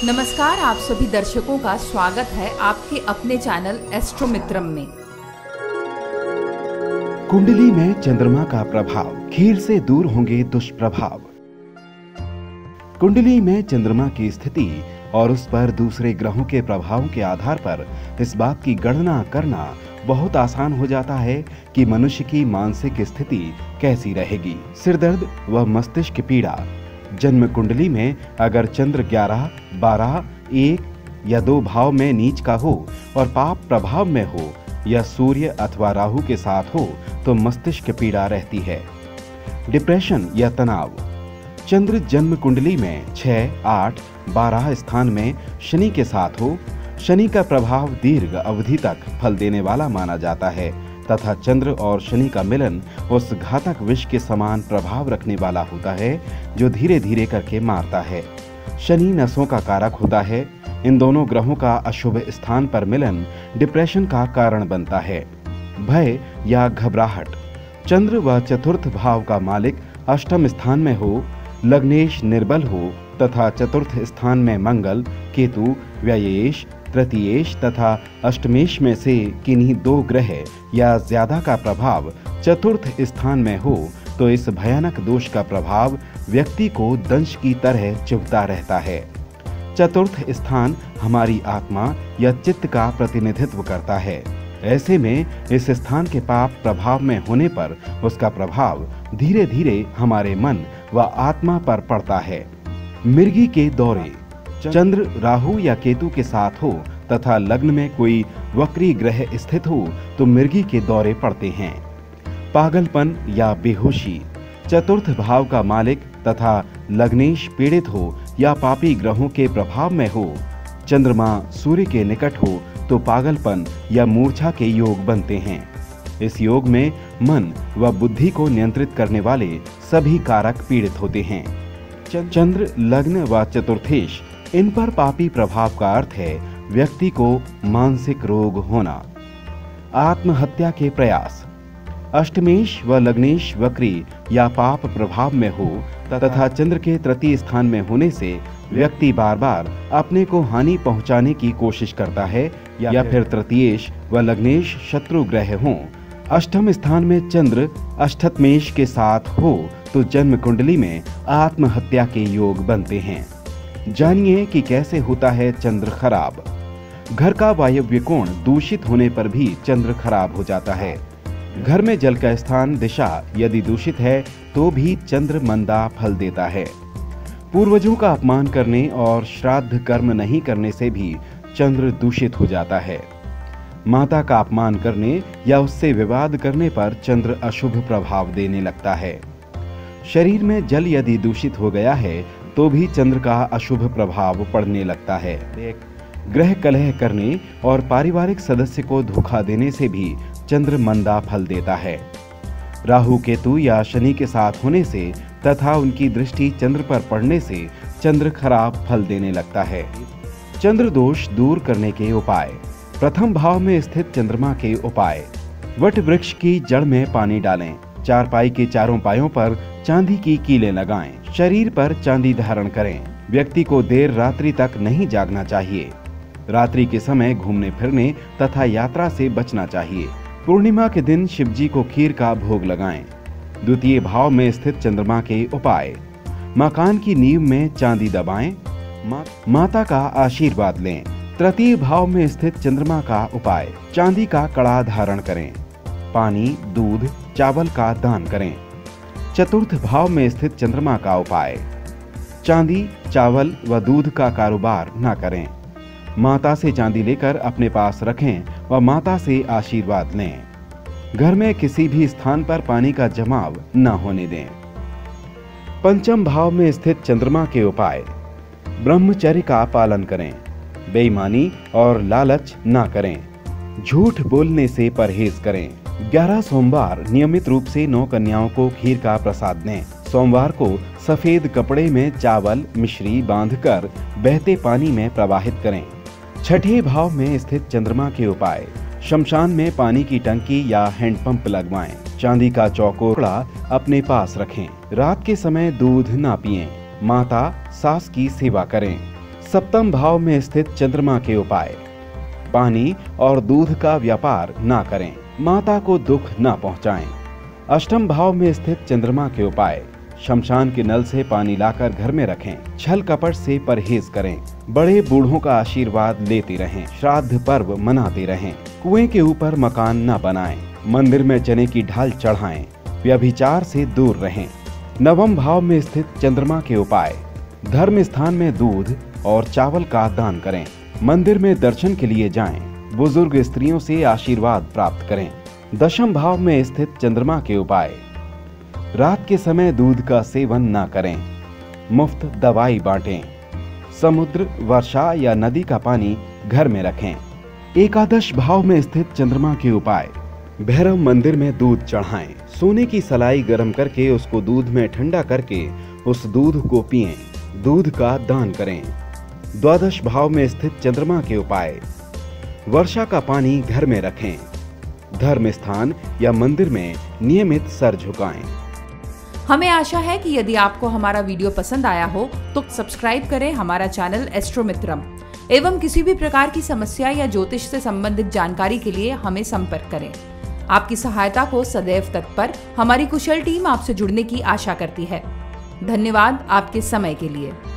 नमस्कार, आप सभी दर्शकों का स्वागत है आपके अपने चैनल एस्ट्रो मित्रम में। कुंडली में चंद्रमा का प्रभाव, खीर से दूर होंगे दुष्प्रभाव। कुंडली में चंद्रमा की स्थिति और उस पर दूसरे ग्रहों के प्रभाव के आधार पर इस बात की गणना करना बहुत आसान हो जाता है कि मनुष्य की मानसिक स्थिति कैसी रहेगी। सिरदर्द व मस्तिष्क पीड़ा। जन्म कुंडली में अगर चंद्र 11, 12, 1 या 2 भाव में नीच का हो और पाप प्रभाव में हो या सूर्य अथवा राहु के साथ हो तो मस्तिष्क पीड़ा रहती है। डिप्रेशन या तनाव। चंद्र जन्म कुंडली में 6, 8, 12 स्थान में शनि के साथ हो, शनि का प्रभाव दीर्घ अवधि तक फल देने वाला माना जाता है तथा चंद्र और शनि का मिलन उस घातक विष के समान प्रभाव रखने वाला होता है जो धीरे धीरे करके मारता है। शनि नसों का कारक होता है। इन दोनों ग्रहों का अशुभ स्थान पर मिलन डिप्रेशन का कारण बनता है। भय या घबराहट। चंद्र व चतुर्थ भाव का मालिक अष्टम स्थान में हो, लग्नेश निर्बल हो तथा चतुर्थ स्थान में मंगल, केतु, व्ययेश, तृतीयेश तथा अष्टमेश में से किन्हीं 2 ग्रह या ज्यादा का प्रभाव चतुर्थ स्थान में हो तो इस भयानक दोष का प्रभाव व्यक्ति को दंश की तरह चुभता रहता है। चतुर्थ स्थान हमारी आत्मा या चित्त का प्रतिनिधित्व करता है। ऐसे में इस स्थान के पाप प्रभाव में होने पर उसका प्रभाव धीरे धीरे हमारे मन व आत्मा पर पड़ता है। मिर्गी के दौरे। चंद्र राहु या केतु के साथ हो तथा लग्न में कोई वक्री ग्रह स्थित हो तो मिर्गी के दौरे पड़ते हैं। पागलपन या बेहोशी। चतुर्थ भाव का मालिक तथा लग्नेश पीड़ित हो या पापी ग्रहों के प्रभाव में हो, चंद्रमा सूर्य के निकट हो तो पागलपन या मूर्छा के योग बनते हैं। इस योग में मन व बुद्धि को नियंत्रित करने वाले सभी कारक पीड़ित होते हैं। चंद्र लग्न व चतुर्थेश, इन पर पापी प्रभाव का अर्थ है व्यक्ति को मानसिक रोग होना। आत्महत्या के प्रयास। अष्टमेश व लग्नेश वक्री या पाप प्रभाव में हो तथा चंद्र के तृतीय स्थान में होने से व्यक्ति बार बार अपने को हानि पहुंचाने की कोशिश करता है या फिर तृतीयेश व लग्नेश शत्रु ग्रह हों। अष्टम स्थान में चंद्र अष्टमेश के साथ हो तो जन्म कुंडली में आत्महत्या के योग बनते हैं। जानिए कि कैसे होता है चंद्र खराब। घर का वायव्य कोण दूषित होने पर भी चंद्र खराब हो जाता है। घर में जल का स्थान दिशा यदि दूषित है तो भी चंद्र मंदा फल देता है। पूर्वजों का अपमान करने और श्राद्ध कर्म नहीं करने से भी चंद्र दूषित हो जाता है। माता का अपमान करने या उससे विवाद करने पर चंद्र अशुभ प्रभाव देने लगता है। शरीर में जल यदि दूषित हो गया है तो भी चंद्र का अशुभ प्रभाव पड़ने लगता है। ग्रह कलह करने और पारिवारिक सदस्य को धोखा देने से भी चंद्र मंदा फल देता है। राहु केतु या शनि के साथ होने से तथा उनकी दृष्टि चंद्र पर पड़ने से चंद्र खराब फल देने लगता है। चंद्र दोष दूर करने के उपाय। प्रथम भाव में स्थित चंद्रमा के उपाय। वट वृक्ष की जड़ में पानी डालें। चारपाई के चारों पायों पर चांदी की कीलें लगाएं। शरीर पर चांदी धारण करें। व्यक्ति को देर रात्रि तक नहीं जागना चाहिए। रात्रि के समय घूमने फिरने तथा यात्रा से बचना चाहिए। पूर्णिमा के दिन शिवजी को खीर का भोग लगाएं। द्वितीय भाव में स्थित चंद्रमा के उपाय। मकान की नींव में चांदी दबाएं। माता का आशीर्वाद लें। तृतीय भाव में स्थित चंद्रमा का उपाय। चांदी का कड़ा धारण करें। पानी, दूध, चावल का दान करें। चतुर्थ भाव में स्थित चंद्रमा का उपाय। चांदी, चावल व दूध का कारोबार न करें। माता से चांदी लेकर अपने पास रखें व माता से आशीर्वाद लें। घर में किसी भी स्थान पर पानी का जमाव न होने दें। पंचम भाव में स्थित चंद्रमा के उपाय। ब्रह्मचर्य का पालन करें। बेईमानी और लालच न करें। झूठ बोलने से परहेज करें। 11 सोमवार नियमित रूप से 9 कन्याओं को खीर का प्रसाद दें। सोमवार को सफेद कपड़े में चावल मिश्री बांधकर बहते पानी में प्रवाहित करें। छठे भाव में स्थित चंद्रमा के उपाय। शमशान में पानी की टंकी या हैंडपंप लगवाएं। चांदी का चौकोड़ा अपने पास रखें। रात के समय दूध ना पिएं। माता सास की सेवा करें। सप्तम भाव में स्थित चंद्रमा के उपाय। पानी और दूध का व्यापार ना करें, माता को दुख ना पहुंचाएं। अष्टम भाव में स्थित चंद्रमा के उपाय। शमशान के नल से पानी लाकर घर में रखें। छल कपट से परहेज करें। बड़े बूढ़ों का आशीर्वाद लेते रहें। श्राद्ध पर्व मनाते रहें। कुएं के ऊपर मकान न बनाएं। मंदिर में चने की ढाल चढ़ाएं। व्यभिचार से दूर रहें। नवम भाव में स्थित चंद्रमा के उपाय। धर्म स्थान में दूध और चावल का दान करें। मंदिर में दर्शन के लिए जाएं। बुजुर्ग स्त्रियों से आशीर्वाद प्राप्त करें। दशम भाव में स्थित चंद्रमा के उपाय। रात के समय दूध का सेवन न करें। मुफ्त दवाई बांटें। समुद्र, वर्षा या नदी का पानी घर में रखें। एकादश भाव में स्थित चंद्रमा के उपाय। भैरव मंदिर में दूध चढ़ाएं। सोने की सलाई गर्म करके उसको दूध में ठंडा करके उस दूध को पिएं। दूध का दान करें। द्वादश भाव में स्थित चंद्रमा के उपाय। वर्षा का पानी घर में रखें। धर्म स्थान या मंदिर में नियमित सर झुकाएं। हमें आशा है कि यदि आपको हमारा वीडियो पसंद आया हो तो सब्सक्राइब करें हमारा चैनल एस्ट्रो मित्रम एवं किसी भी प्रकार की समस्या या ज्योतिष से संबंधित जानकारी के लिए हमें संपर्क करें। आपकी सहायता को सदैव तत्पर हमारी कुशल टीम आपसे जुड़ने की आशा करती है। धन्यवाद आपके समय के लिए।